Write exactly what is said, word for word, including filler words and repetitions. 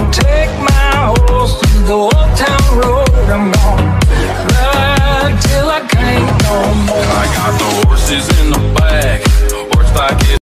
gonna take my horse to the old town road. I'm gonna ride till I can't no more. I got the horses in the